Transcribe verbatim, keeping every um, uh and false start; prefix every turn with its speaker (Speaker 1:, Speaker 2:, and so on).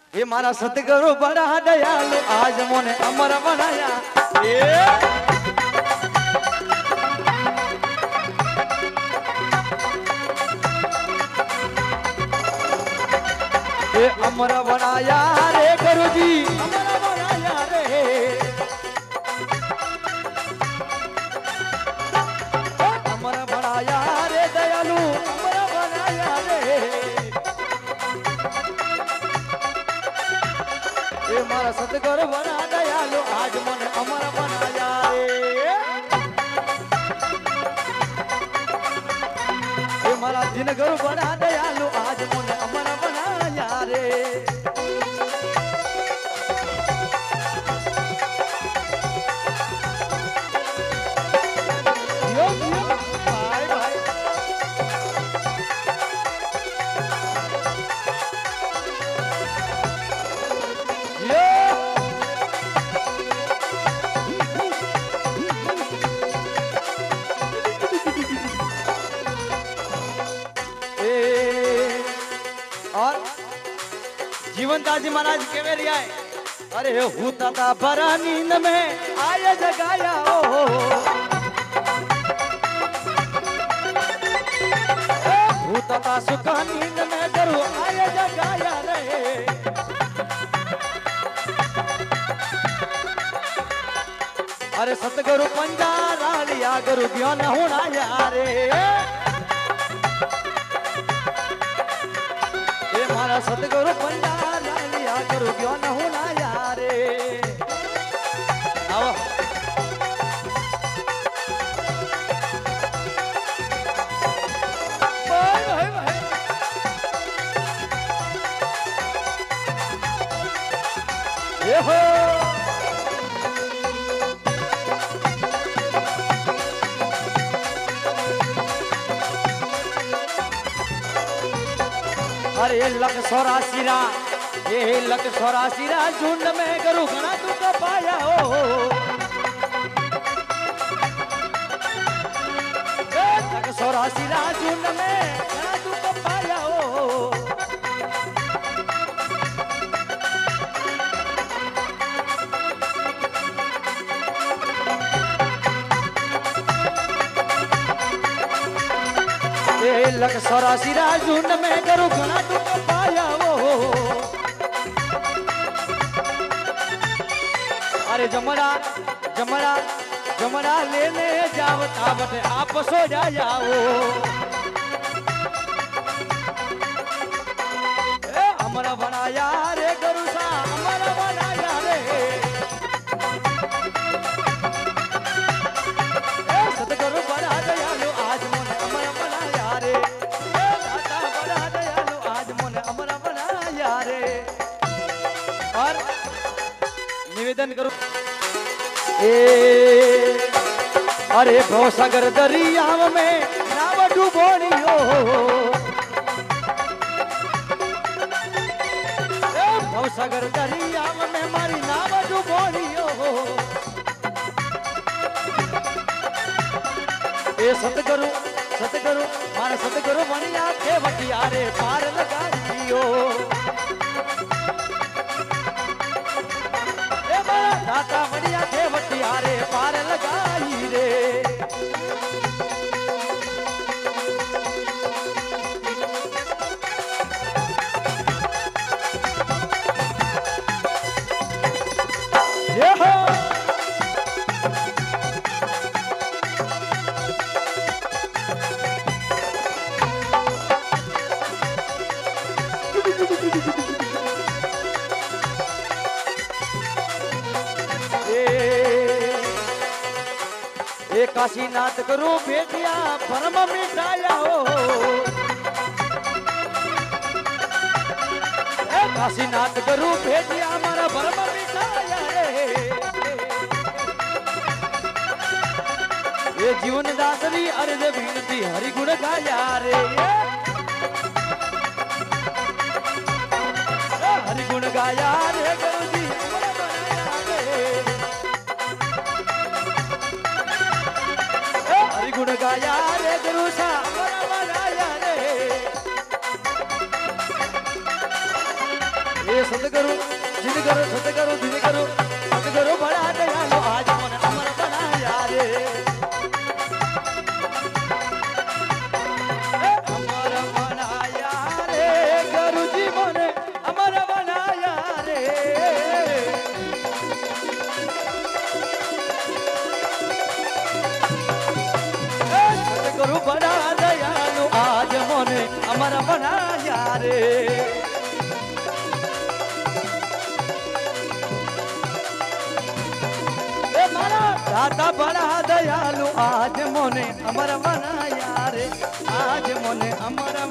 Speaker 1: ये मारा सतगुरु बड़ा दयालु आज मोने अमर बनाया। ये ये अमर बनाया रे गुरुजी, अमर बनाया रे, अमर बनाया रे दयालु, अमर बनाया रे। ये मारा सतगुरु बना दयालु आज मन अमर बनाया रे। ये मारा जिन गुरु बना दयालु आज मन अमर बनाया रे। यो यो भाई भाई यो और जीवन दास महाराज के लिया है। अरे होता था बड़ा नींद में आया जगाया ओ होता था सुखा नींद में करो आया जगाया रे। अरे सतगुरु पंजारा लिया गुरु ज्ञान होना यारे। मारा सतगुरु पंजारा लिया गुरु ज्ञान होना यारे। आओ भाई भाई भाई ये हो अरे लख सोरासीरा ये लख सोरासीरा झुंड में गुरु घना दुख पाया हो। लख सोरासीरा झुंड में घना दुख पाया हो। लख सोरासीरा झुंड में गुरु घना दुख पाया वो। अरे जमड़ा जमड़ा जमड़ा लेने जाओ तावत आप सो जा जाओ। अमर बनाया रे गुरु सा अमर बनाया रे। सतगुरु बड़ा दयालु आज मन अमर बनाया रे। दाता बड़ा दयालु आज मन अमर बनाया रे। और निवेदन करो ए अरे भवसागर दरियाव में नाव डूबोनियो। भवसागर दरियाव में मारी नाव डूबोनियो। ए सतगुरु सतगुरु मारा सतगुरु मनिया के वटिया रे पार लगाइयो। ए मारा दाता मनिया के वटिया रे पार लगाई रे। ये हो काशीनाथ गुरु भेजिया भरम मिटाया हो। काशीनाथ गुरु भेजिया हमारा भरम मिटाया रे। ये जीवन दासरी अर्ज विनती हरि गुण गाया रे। हरि गुण गाया रे गुरु जी हरि गुण गाया रे गुरु सा अमर बनाया रे। ये सतगुरु जिन करो सतगुरु जिन करो सतगुरु बड़ा दयालु आज मन अमर बनाया रे अमर बनाया रे गुरु जी मन अमर बनाया रे सतगुरु बड़ा दयालु आज मन अमर बनाया रे दाता बड़ा दयालु आज मोने अमर बनाया रे आज मोने अमर